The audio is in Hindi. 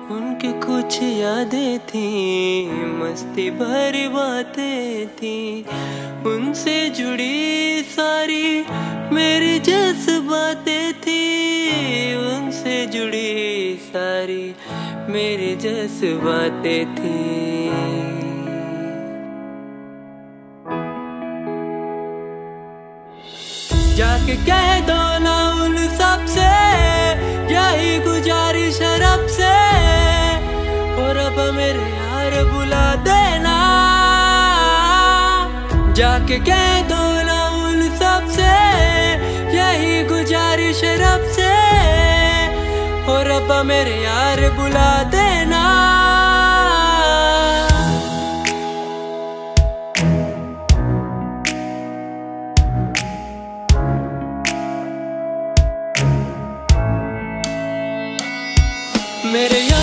उनकी कुछ यादें थी, मस्ती भरी बातें थी, उनसे जुड़ी सारी मेरी जज्बातें थी, उनसे जुड़ी सारी मेरी जज्बातें थी। जाके कह दो ना उन सबसे, यही गुजारिश है रब से, और अब मेरे यार बुला देना। जाके कह दो ना उन सबसे, यही गुजारिश है रब से, और अब मेरे यार बुला देना। मेरे